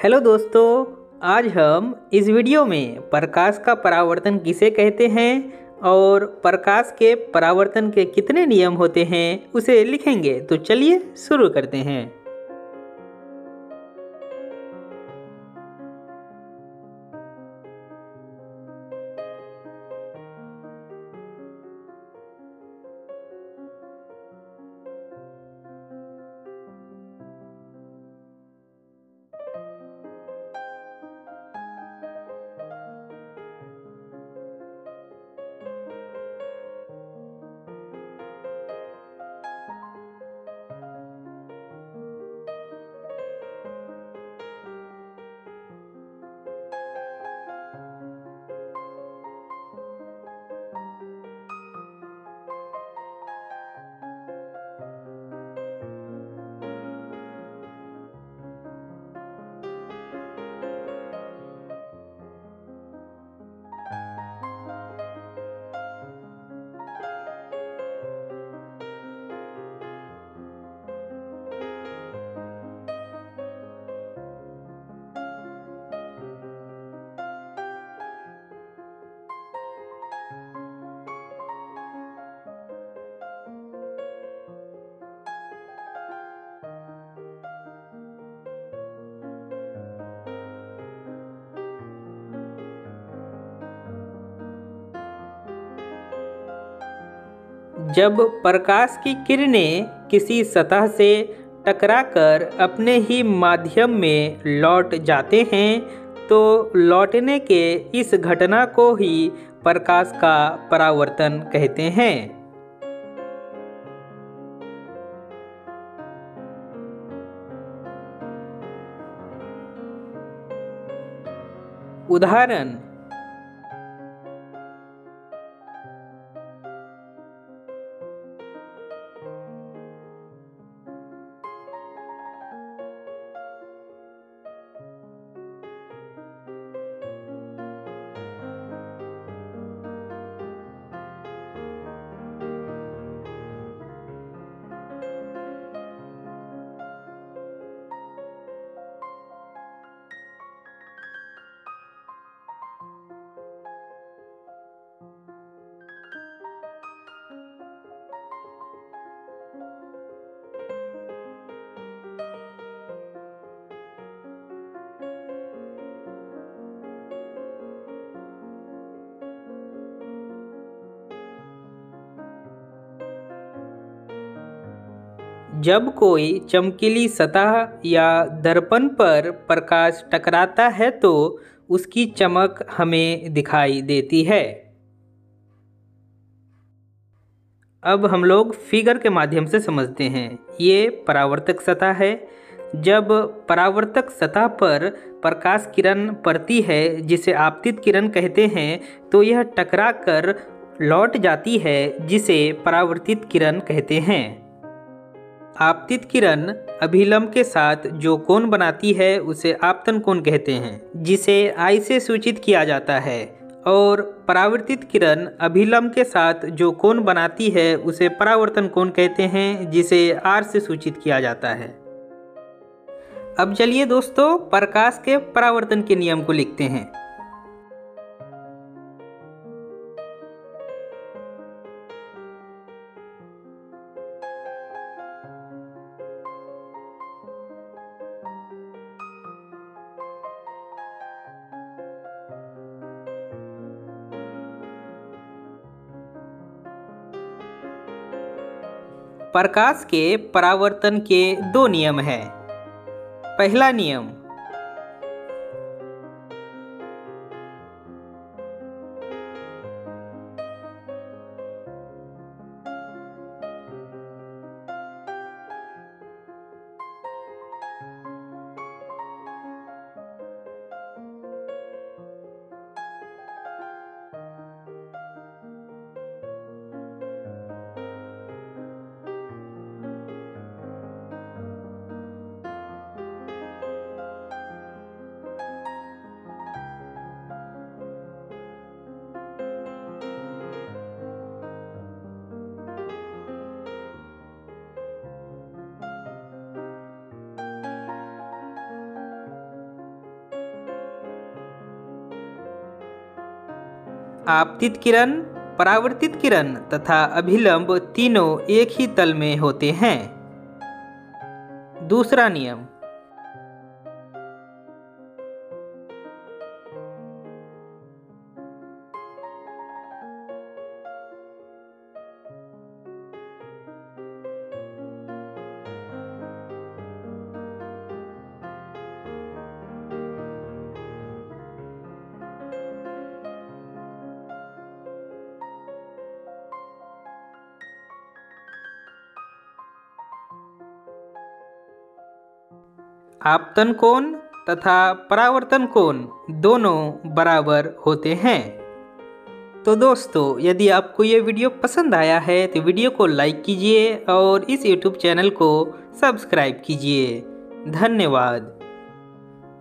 Hello दोस्तों, आज हम इस वीडियो में प्रकाश का परावर्तन किसे कहते हैं और प्रकाश के परावर्तन के कितने नियम होते हैं उसे लिखेंगे। तो चलिए शुरू करते हैं। जब प्रकाश की किरणें किसी सतह से टकराकर अपने ही माध्यम में लौट जाते हैं तो लौटने के इस घटना को ही प्रकाश का परावर्तन कहते हैं। उदाहरण: जब कोई चमकीली सतह या दर्पण पर प्रकाश टकराता है तो उसकी चमक हमें दिखाई देती है। अब हम लोग फिगर के माध्यम से समझते हैं। ये परावर्तक सतह है। जब परावर्तक सतह पर प्रकाश किरण पड़ती है जिसे आपतित किरण कहते हैं तो यह टकरा कर लौट जाती है जिसे परावर्तित किरण कहते हैं। आपतित किरण अभिलंब के साथ जो कोण बनाती है उसे आपतन कोण कहते हैं जिसे आई से सूचित किया जाता है, और परावर्तित किरण अभिलंब के साथ जो कोण बनाती है उसे परावर्तन कोण कहते हैं जिसे आर से सूचित किया जाता है। अब चलिए दोस्तों, प्रकाश के परावर्तन के नियम को लिखते हैं। प्रकाश के परावर्तन के दो नियम हैं। पहला नियम: आपतित किरण, परावर्तित किरण तथा अभिलंब तीनों एक ही तल में होते हैं। दूसरा नियम, आपतन कोण तथा परावर्तन कोण दोनों बराबर होते हैं। तो दोस्तों, यदि आपको ये वीडियो पसंद आया है तो वीडियो को लाइक कीजिए और इस YouTube चैनल को सब्सक्राइब कीजिए। धन्यवाद।